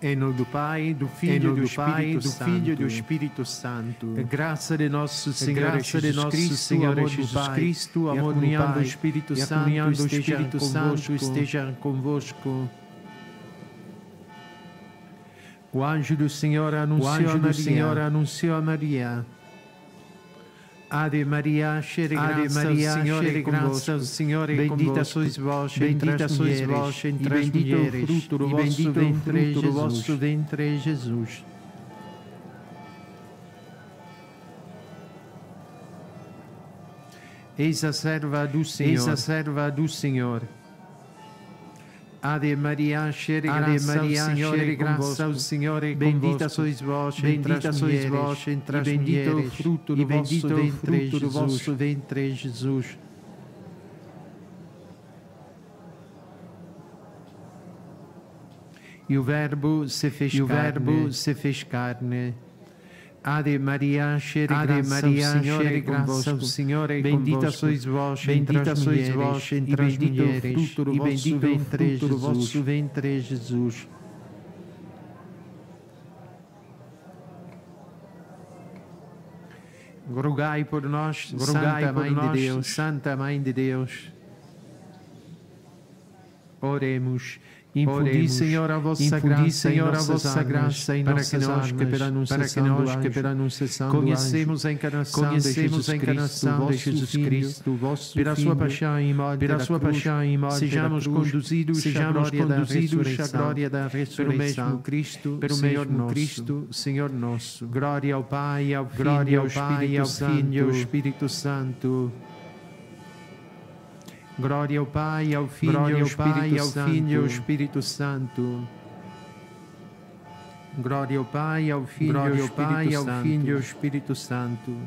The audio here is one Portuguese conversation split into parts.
Em nome do Pai, do Filho e do Espírito Santo. A graça de nosso Senhor Jesus Cristo, a comunhão do Espírito Santo esteja convosco. O anjo do Senhor anunciou a Maria. Ave Maria, cheia de graça, o Senhor é convosco. Bendita sois vós entre as mulheres, e bendito o fruto do vosso ventre, Jesus. Eis a serva do Senhor. Ave Maria, cheia de graça, o Senhor é convosco. Bendita sois vós entre as mulheres, e bendito o fruto do vosso ventre, Jesus. E o Verbo se fez carne. Ave Maria, cheia de graça, o Senhor é convosco. Bendita sois vós entre as mulheres, e bendito o fruto do vosso ventre, Jesus. Rogai por nós, Santa Mãe de Deus. Oremos. Infundi, Senhor, a vossa graça em nossas almas, para que nós, que pela anunciação conhecemos a encarnação de Jesus Cristo, vosso Filho, pela sua paixão e morte, sejamos conduzidos à glória da ressurreição, pelo mesmo Cristo, Senhor nosso. Glória ao Pai, ao Filho e ao Espírito Santo. Glória ao Pai, ao Filho e ao Espírito Santo. Glória ao Pai, ao Filho e ao Espírito Santo.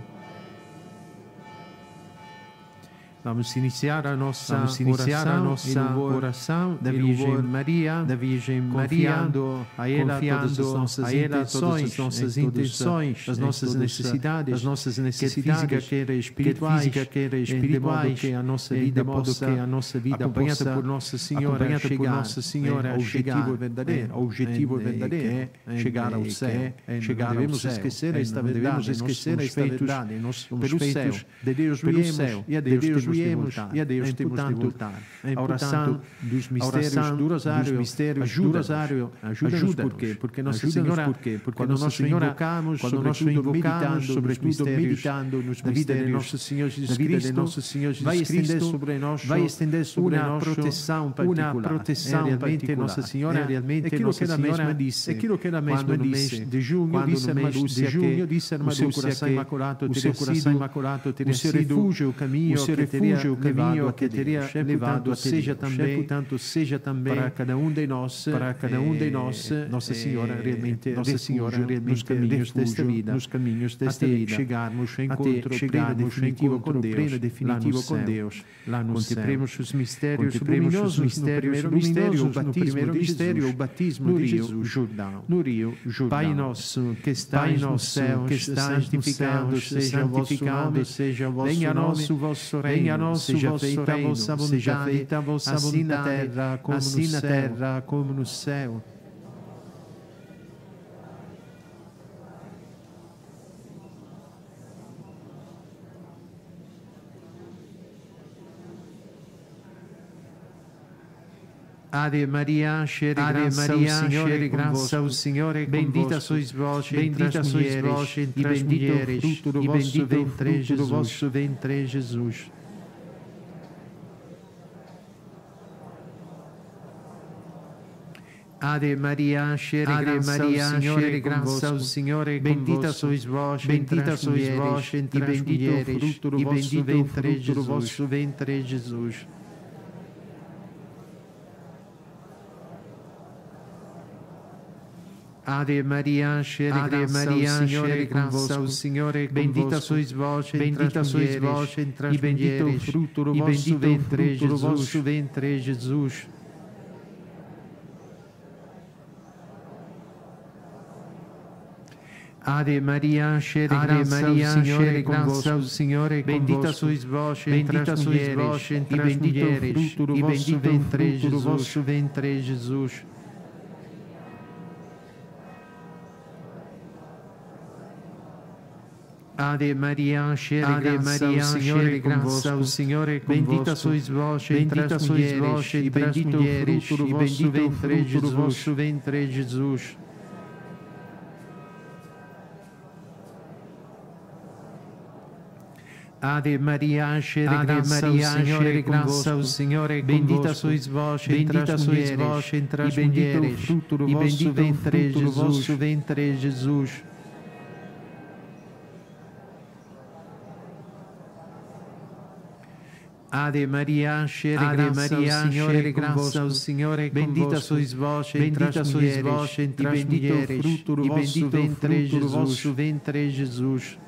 Vamos iniciar a nossa oração da Virgem Maria, confiando a ela todas as nossas intenções, as nossas necessidades, quer física, quer espirituais, de modo que a nossa vida acompanhada por Nossa Senhora, ao objetivo verdadeiro, chegar ao céu. Não devemos esquecer esta verdade. Nós somos feitos de Deus viemos e a Deus e a Deus temos de voltar. A oração dos mistérios do Rosário ajuda. Por quê? Porque Nossa Senhora, quando nós invocamos, sobretudo meditando nos mistérios de Nosso Senhor Jesus Cristo, vai estender sobre nós uma proteção particular. Nossa Senhora, aquilo que ela mesma disse, quando no mês de junho disse a Marúcia, o seu coração imaculado teria sido o caminho que teria levado portanto, seja também para cada um de nós, Nossa Senhora realmente nos caminhos desta vida, até chegarmos ao encontro pleno definitivo com Deus, lá no céu. Contemplemos os mistérios luminosos, no primeiro mistério, o batismo de Jesus no Rio Jordão. Pai nosso, que estais nos céus, santificado seja o vosso nome, venha a nós o vosso reino, seja feita a vossa vontade, assim na terra como no céu. Ave Maria, cheia de graça, o Senhor é convosco. Bendita sois vós entre as mulheres, e bendito o fruto do vosso ventre, Jesus. Ave Maria, cheia de graça, o Senhor é convosco. Bendita sois vós entre as mulheres, e bendito o fruto do vosso ventre, Jesus. Ave Maria, cheia de graça, o Senhor é convosco. Bendita sois vós entre as mulheres, e bendito o fruto do vosso ventre, Jesus. Ave Maria, cheia de graça, o Senhor é convosco. Bendita sois vós entre as mulheres, e bendito o fruto do vosso ventre, Jesus. Ave Maria, cheia de graça, o Senhor é convosco. Bendita sois vós entre as mulheres, e bendito o fruto do vosso ventre, Jesus. Ave Maria, cheia de graça, o Senhor é convosco. Bendita sois vós entre as mulheres, e bendito o fruto do vosso ventre, Jesus. Ave Maria, cheia de graça, o Senhor é convosco. Bendita sois vós entre as mulheres, e bendito o fruto do vosso ventre, Jesus.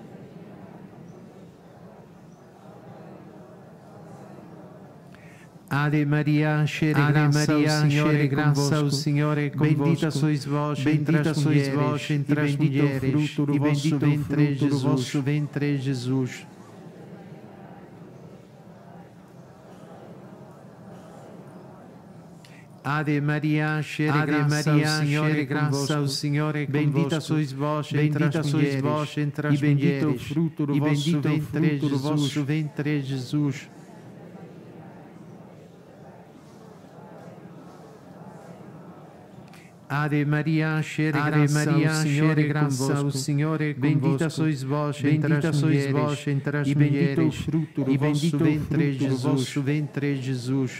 Ave Maria, cheia de graça, o Senhor é convosco. Bendita sois vós entre as mulheres, e bendito o fruto do vosso ventre, Jesus. Ave Maria, cheia de graça, o Senhor é convosco. Bendita sois vós entre as mulheres, e bendito o fruto do vosso ventre, Jesus. Ave Maria, cheia de graça, o Senhor é convosco. Bendita sois vós entre as mulheres, e bendito o fruto do vosso ventre, Jesus.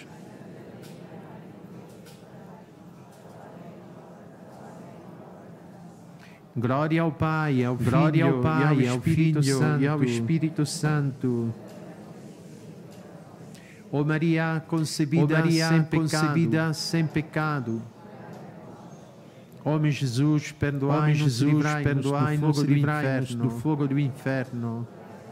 Glória ao Pai, ao Filho e ao Espírito Santo. Ó Maria concebida sem pecado. Ó meu Jesus, perdoai-nos, livrai-nos do fogo do inferno.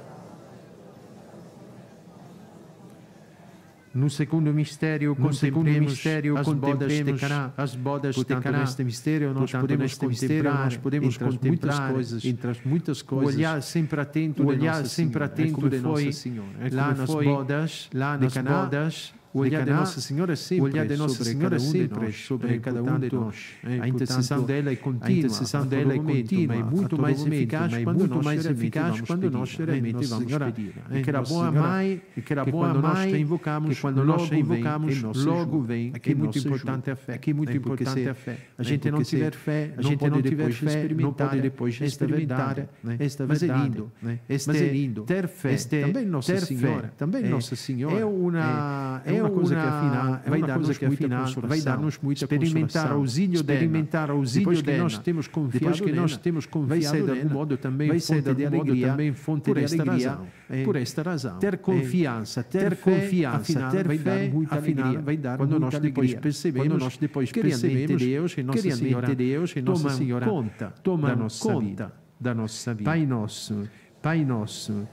No segundo mistério, contemplemos as bodas de Caná. Neste mistério, nós podemos contemplar entre as muitas coisas, o olhar sempre atento de Nossa Senhora. Lá nas bodas, o olhar de Nossa Senhora sempre sobre cada um de nós. A intercessão dela é contínua, é muito mais eficaz quando nós realmente vamos pedir. E que era boa mãe, que quando nós te invocamos, logo vem. Aqui é muito importante a fé. Se a gente não tiver fé, não pode depois experimentar esta verdade. Mas é lindo. Ter fé, também Nossa Senhora, é uma coisa que afinal vai dar-nos muita experimentar o auxílio depois que nós temos confiado, vai ser de algum modo também fonte de alegria por esta razão. Ter confiança, afinal vai dar muita alegria quando nós depois percebemos que realmente Deus e Nossa Senhora tomam conta da nossa vida. Pai nosso,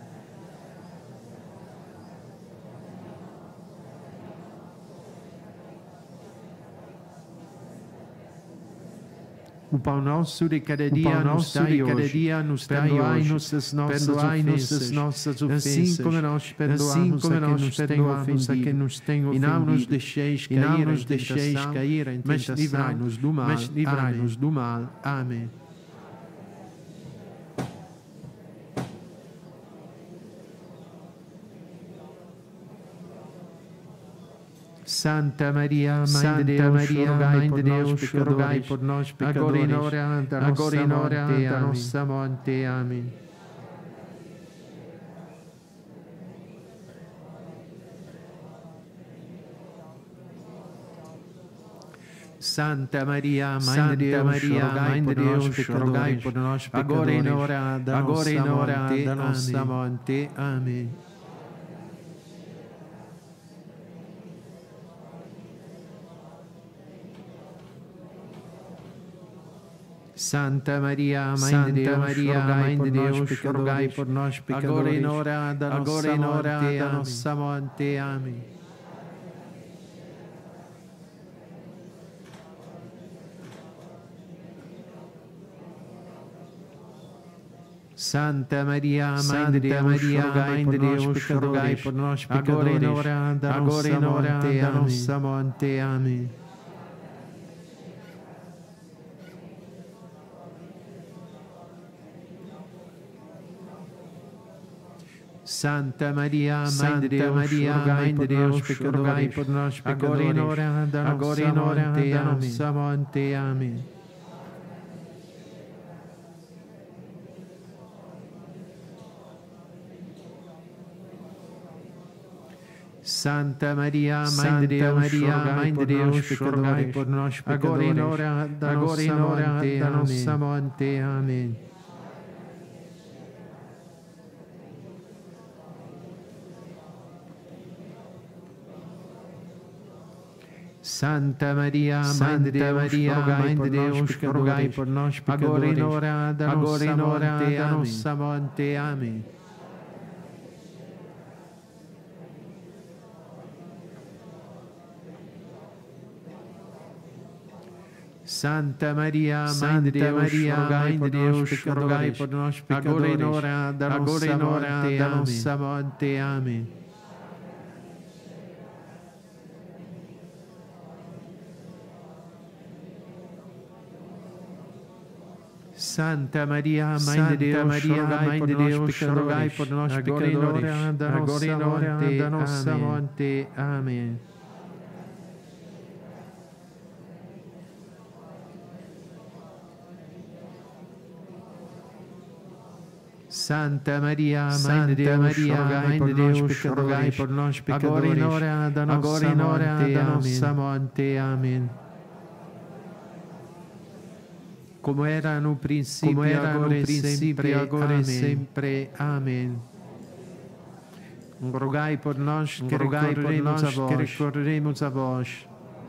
o pão nosso de cada dia nos dai perdoai-nos as nossas ofensas, assim como nós perdoamos a quem nos tem ofendido. E não nos deixeis cair em tentação, mas livrai-nos do mal. Amém. Santa Maria, Mãe de Deus, rogai por nós pecadores, agora e na hora da nossa morte. Amém. Santa Maria, Mãe de Deus, rogai por nós pecadores, agora e na hora da nossa morte. Amém. Santa Maria, Mãe de Deus, rogai por nós pecadores, agora e na hora da nossa morte. Amém. Santa Maria, Mãe de Deus, rogai por nós pecadores, agora e na hora da nossa morte. Amém. Santa Maria, Mãe de Deus, rogai por nós, pecadores, agora e na hora da nossa morte. Amém. Santa Maria, Mãe de Deus, rogai por nós, pecadores, agora e na hora da nossa morte. Amém. Santa Maria, Mãe de Deus, rogai por nós, pecadores, agora e na hora da nossa morte. Amém. Santa Maria, Mãe de Deus, rogai por nós, pecadores, agora e na hora da nossa morte. Amém. Santa Maria, Mãe de Deus, rogai por nós, pecadores, agora e na hora da nossa morte. Amém. Santa Maria, Mãe de Deus, rogai por nós, pecadores, agora e na hora da nossa morte. Amém. Como era no princípio, agora e sempre. Amém. Rogai por nós, que recorreremos a vós.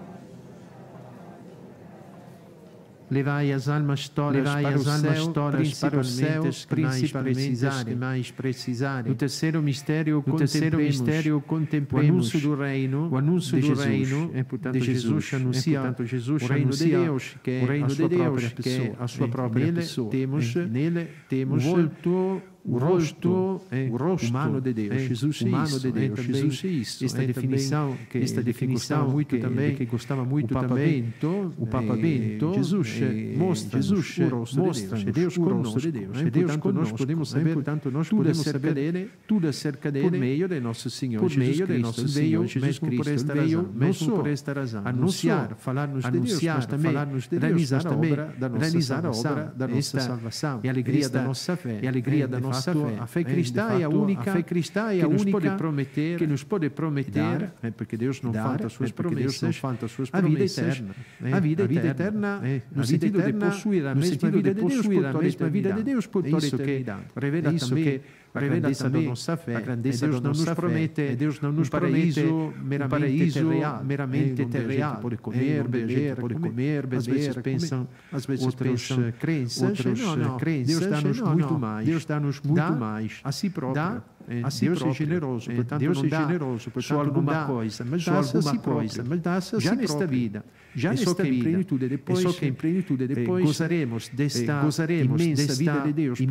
Levai as almas todas para o céu, principalmente as que mais precisarem. No terceiro mistério, contemplemos o anúncio do reino, portanto, Jesus anuncia o reino de Deus, que é a sua própria pessoa. Nele temos o rosto humano de Deus. Jesus é isso. Esta definição que gostava muito também o Papa Bento. Jesus mostra o rosto de Deus conosco. Portanto, nós podemos saber tudo acerca dele por meio de nosso Senhor Jesus Cristo. Mesmo por esta razão, anunciar, falar-nos de Deus, mas também realizar a obra da nossa salvação. E a alegria da nossa fé. A fé cristã é a única que nos pode prometer, porque Deus não falta as suas promessas, a vida eterna. A vida eterna, no sentido de possuir a mesma vida de Deus por toda a eternidade. Revela também a grandeza da nossa fé. Deus não nos promete um paraíso meramente terreal, pode comer, beber. Às vezes pensam crenças. Deus dá-nos muito mais. A si próprio. Deus é generoso, portanto, não dá só alguma coisa, mas dá-se já nesta vida. Já nesta plenitude, depois gozaremos desta imensa vida de Deus,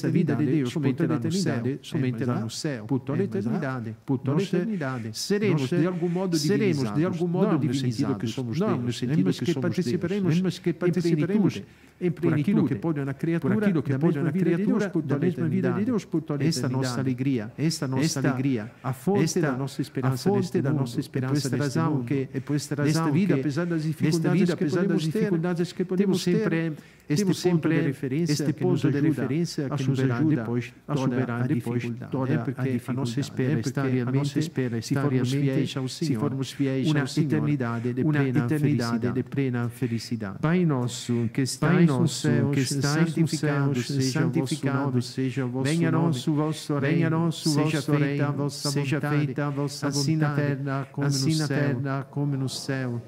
somente lá no céu, por toda a eternidade. Seremos de algum modo divinizados, não no sentido que participaremos em plenitude, por aquilo que pode na criatura, da mesma vida de Deus, por toda a eternidade. Esta nossa alegria, a fonte da nossa esperança neste mundo, é por esta razão que, apesar das dificuldades que podemos ter, este ponto de referência que nos ajuda depois a superar a dificuldade, porque a nossa espera está realmente, se formos fiéis ao Senhor, uma eternidade de plena felicidade. Pai nosso, que estais nos céus, santificado seja o vosso nome. Venha a nós o vosso reino, seja feita a vossa vontade, assim na terra como no céu.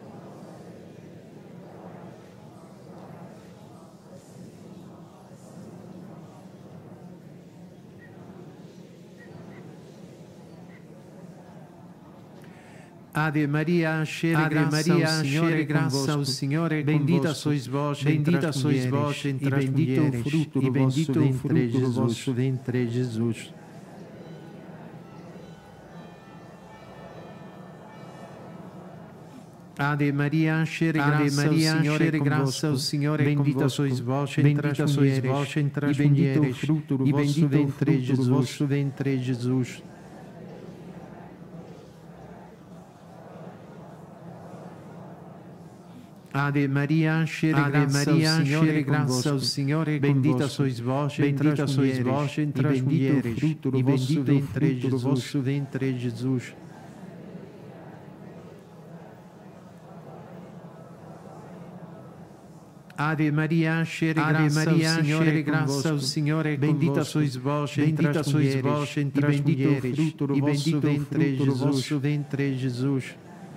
Ave Maria, cheia de graça, o Senhor é convosco. Bendita sois vós entre as mulheres, e bendito o fruto do vosso ventre, Jesus. Ave Maria, cheia de graça, o Senhor é convosco. Bendita sois vós entre as mulheres, e bendito o fruto do vosso ventre, Jesus. Ave Maria, cheia de graça, o Senhor é convosco. Bendita sois vós entre as mulheres, e bendito o fruto do vosso ventre, Jesus. Ave Maria, cheia de graça, o Senhor é convosco. Bendita sois vós entre as mulheres, e bendito o fruto do vosso ventre, Jesus.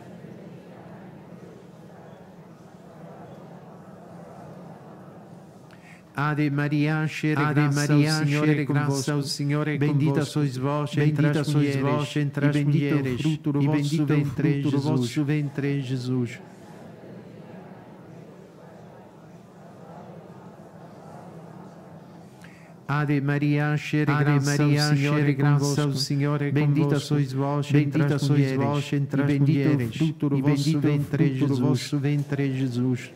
Ave Maria, cheia de graça, o Senhor é convosco. Bendita sois vós entre as mulheres, e bendito o fruto do vosso ventre, Jesus. Ave Maria, cheia de graça, o Senhor é convosco. Bendita sois vós entre as mulheres, e bendito o fruto do vosso ventre, Jesus.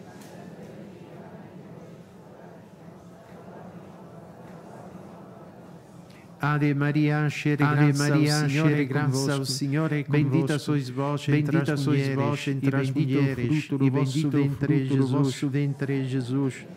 Ave Maria, cheia de graça, o Senhor é convosco. Bendita sois vós entre as mulheres, e bendito o fruto do vosso ventre, Jesus.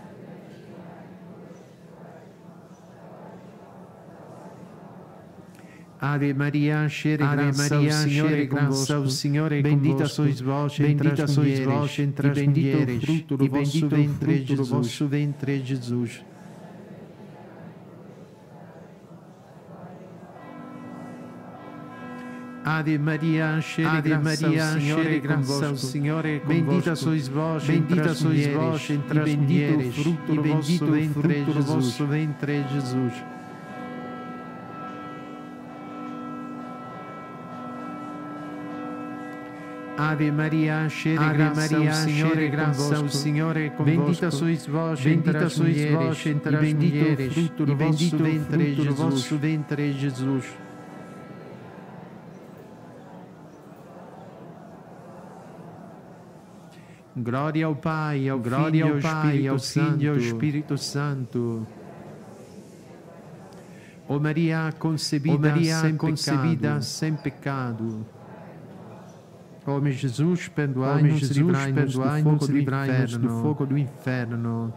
Ave Maria, cheia de graça, o Senhor é convosco. Bendita sois vós entre as mulheres, e bendito o fruto do vosso ventre, Jesus. Ave Maria, cheia de graça, o Senhor é convosco. Bendita sois vós entre as mulheres, e bendito o fruto do vosso ventre, Jesus. Ave Maria, cheia de graça, o Senhor é convosco. Bendita sois vós entre as mulheres, e bendito o fruto do vosso ventre, Jesus. Glória ao Pai, ao Filho e ao Espírito Santo. Ó Maria concebida sem pecado. Ó meu Jesus, perdoai-nos, livrai-nos do fogo do inferno.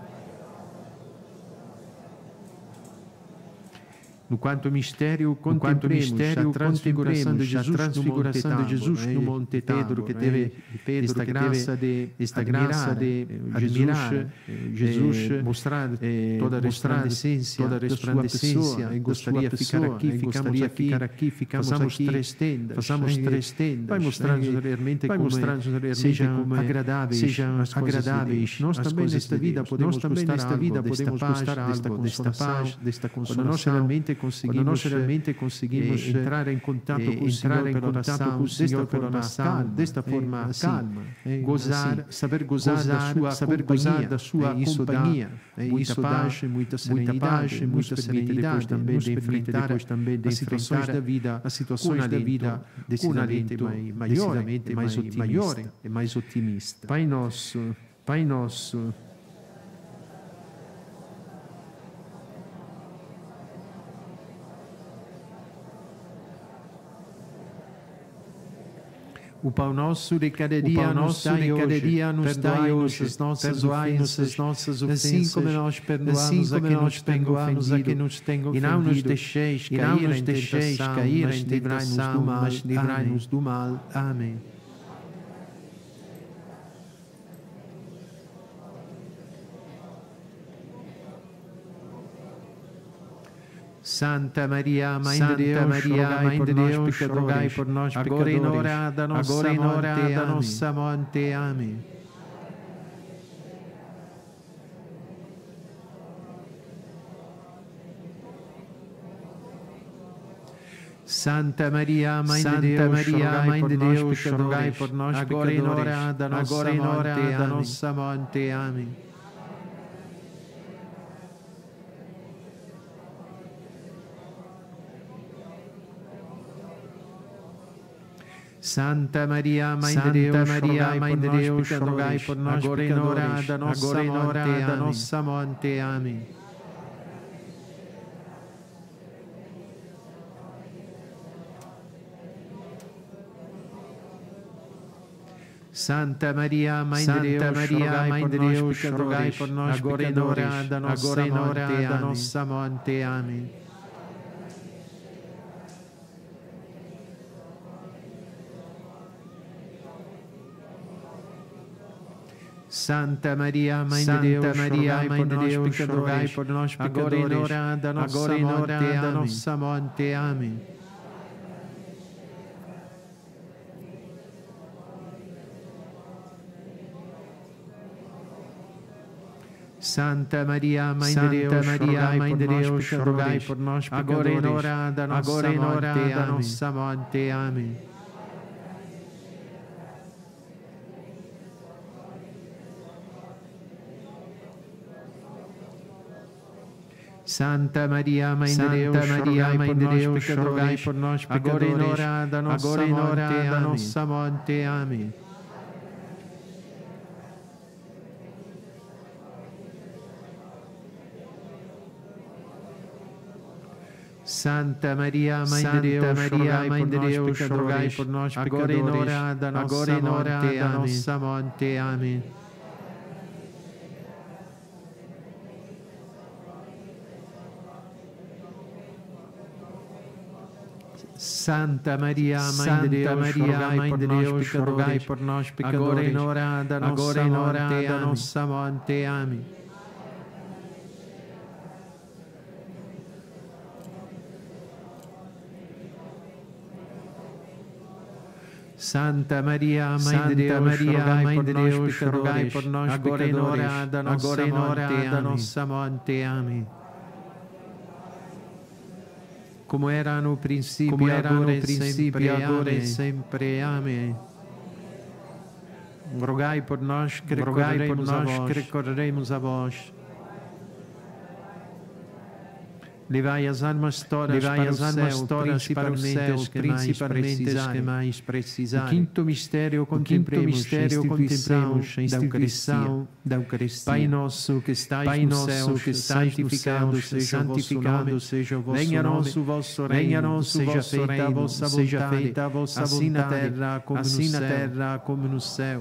No quarto mistério, contemplemos a transfiguração de Jesus no Monte Tabor, que teve esta graça de admirar Jesus, mostrar toda a resplandecência da sua pessoa, e gostaria de ficar aqui, façamos três tendas, vai mostrar-nos realmente como sejam agradáveis. Nós também nesta vida podemos gostar algo desta paz, desta consolação, quando nós realmente conseguimos entrar em contato com o Senhor pela oração, desta forma calma, saber gozar da sua companhia, muita paz, muita serenidade, nos permite depois também de enfrentar as situações da vida, decididamente mais maior e mais otimista. Pai nosso, o pão nosso de cada dia nos dai hoje, perdoai-nos as nossas ofensas, assim como nós perdoamos a quem nos tem ofendido, e não nos deixeis cair em tentação, mas livrai-nos do mal. Amém. Santa Maria, Mãe de Deus, rogai por nós pecadores, agora e na hora da nossa morte. Amém. Santa Maria, Mãe de Deus, rogai por nós pecadores, agora e na hora da nossa morte. Amém. Santa Maria, Mãe de Deus, rogai por nós, agora e na hora da nossa morte. Amém. Santa Maria, Mãe de Deus, rogai por nós, agora e na hora da nossa morte. Amém. Santa Maria, Mãe de Deus, rogai por nós, agora e na hora da nossa morte. Amém. Santa Maria, Mãe de Deus, rogai por nós, agora e na hora da nossa morte. Amém. Santa Maria, Mãe de Deus, rogai por nós, agora e na hora da nossa morte. Amém. Santa Maria, Mãe de Deus, rogai por nós, agora e na hora da nossa morte. Amém. Santa Maria, Mãe de Deus, rogai por nós, agora e na hora da nossa morte. Amém. Santa Maria, Mãe de Deus, rogai por nós, agora e na hora da nossa morte. Amém. Como era no princípio, agora e sempre. Amém. Rogai por nós, que recorreremos a vós. Levai as almas todas para o céu, principalmente as que mais precisarem. O quinto mistério contemplemos a instituição da Eucaristia. Pai nosso que estais no céu, santificado seja o vosso nome. Venha a nós o vosso reino, seja feita a vossa vontade, assim na terra como no céu.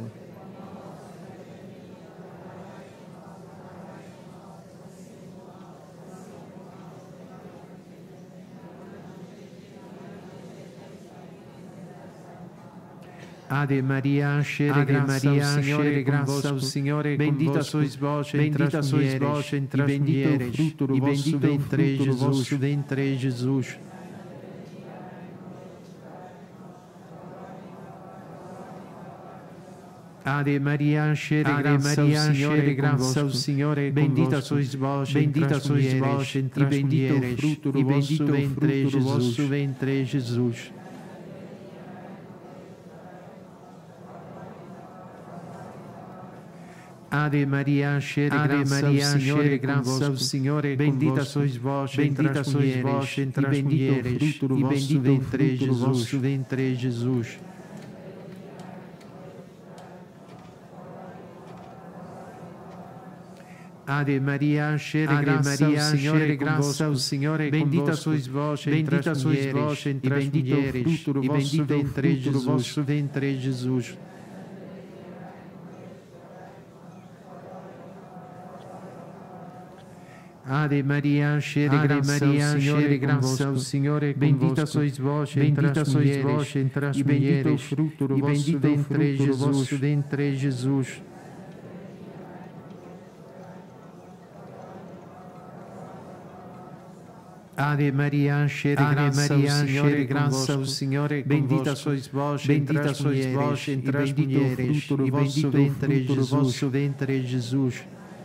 Ave Maria, cheia de graça, o Senhor é convosco. Bendita sois vós entre as mulheres, e bendito o fruto do vosso ventre, Jesus. Ave Maria, cheia de graça, o Senhor é convosco. Bendita sois vós entre as mulheres, e bendito o fruto do vosso ventre, Jesus. Ave Maria, cheia de graça, o Senhor é convosco. Bendita sois vós entre as mulheres, e bendito o fruto do vosso ventre, Jesus. Ave Maria, cheia de graça, o Senhor é convosco. Bendita sois vós entre as mulheres, e bendito o fruto do vosso ventre, Jesus. Ave Maria, cheia de graça, o Senhor é convosco. Bendita sois vós entre as mulheres, e bendito o fruto do vosso ventre, Jesus. Ave Maria, cheia de graça, o Senhor é convosco. Bendita sois vós entre as mulheres, e bendito o fruto do vosso ventre, Jesus.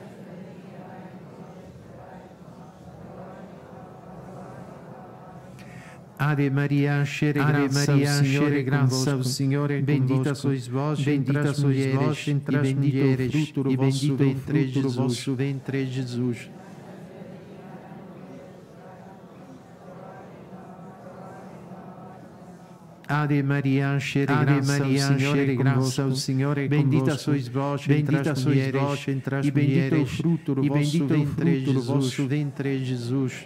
Ave Maria, cheia de graça, o Senhor é convosco. Bendita sois vós entre as mulheres, e bendito o fruto do vosso ventre, Jesus. Ave Maria, cheia de graça, o Senhor é convosco. Bendita sois vós entre as mulheres, e bendito é o fruto do vosso ventre, Jesus.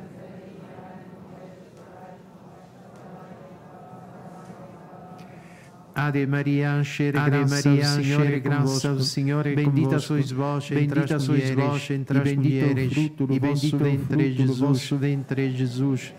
Ave Maria, cheia de graça, o Senhor é convosco. Bendita sois vós entre as mulheres, e bendito é o fruto do vosso ventre, Jesus.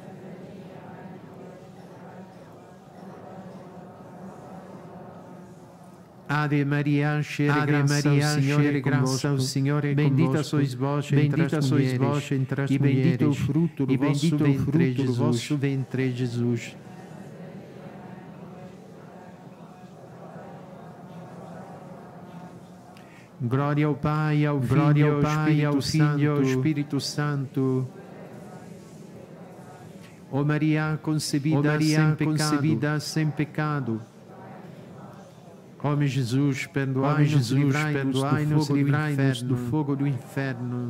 Ave Maria, cheia de graça, o Senhor é convosco. Bendita sois vós entre as mulheres, e bendito é o fruto do vosso ventre, Jesus. Glória ao Pai, ao Filho e ao Espírito Santo. Ó Maria concebida sem pecado. Ó meu Jesus, perdoai-nos, livrai-nos do fogo do inferno.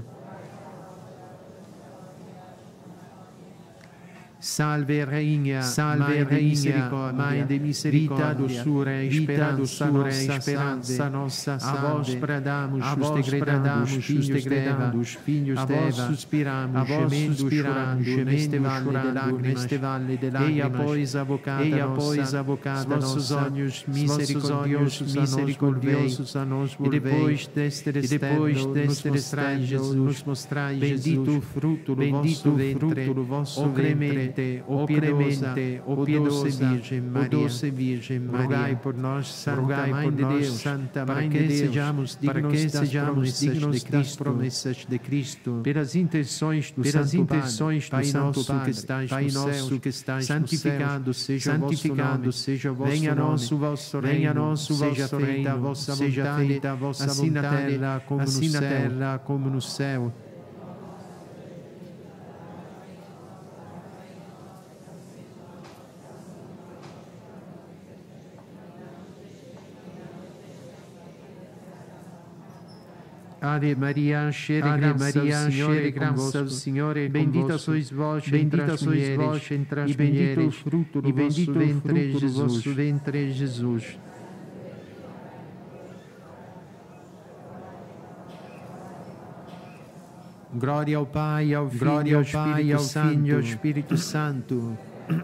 Salve Rainha, Mãe de misericórdia, vida, doçura, esperança nossa, a vós bradamos, os degredados, filhos de Eva, a vós gemendo, neste vale de lágrimas, eia, pois, a bocada vossos olhos misericordiosos a nós volvei, e depois deste destrai Jesus, bendito o fruto do vosso ventre, ó clemente, ó piedosa Virgem Maria, rogai por nós, Santa Mãe de Deus, para que sejamos dignos das promessas de Cristo, pelas intenções do Santo Padre, Pai nosso que estais no céu, santificado seja o vosso nome, venha a nós o vosso reino, seja feita a vossa vontade, assim na terra como no céu. Ave Maria, cheia de graça, o Senhor é convosco. Bendita sois vós entre as mulheres, e bendito o fruto do vosso ventre, Jesus. Glória ao Pai, ao Filho e ao Espírito Santo.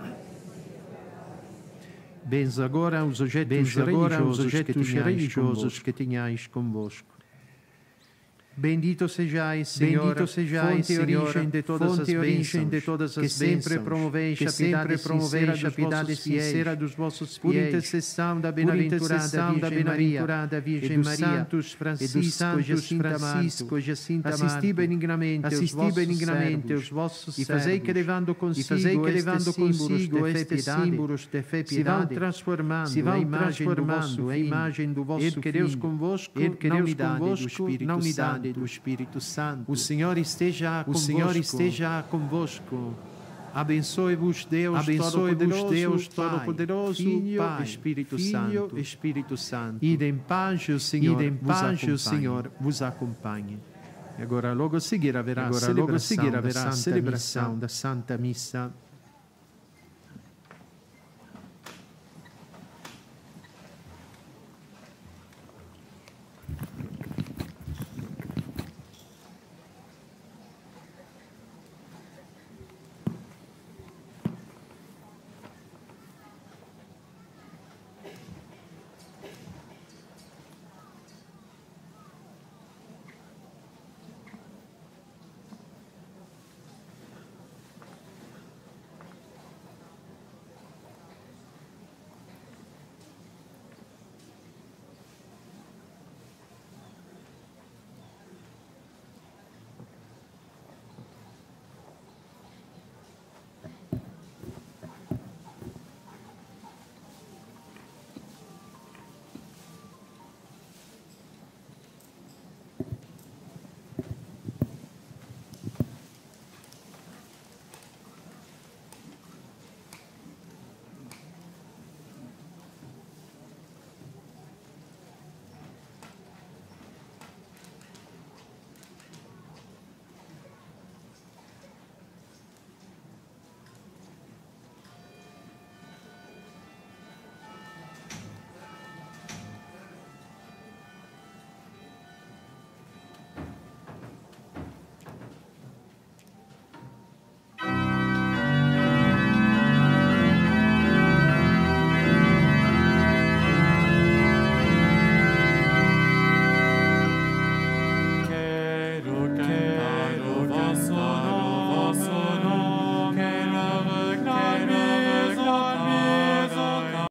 Bens agora os objetos religiosos que tenhais convosco. Bendito sejais, Senhor, fonte e origem de todas as bênçãos, que sempre promoveis a piedade sincera dos vossos fiéis, por intercessão da bem-aventurada Virgem Maria, e dos Francisco e Jacinta Marco, assisti benignamente os vossos servos, e fazei que levando consigo estes símbolos de fé e piedade, se vão transformando a imagem do vosso Filho, Deus convosco, na unidade do Espírito Santo. O Senhor esteja convosco. Abençoe-vos Deus Todo-Poderoso, Filho, Pai, Espírito Santo. Ide em paz, o Senhor vos acompanhe. E agora logo a seguir haverá a celebração da Santa Missa.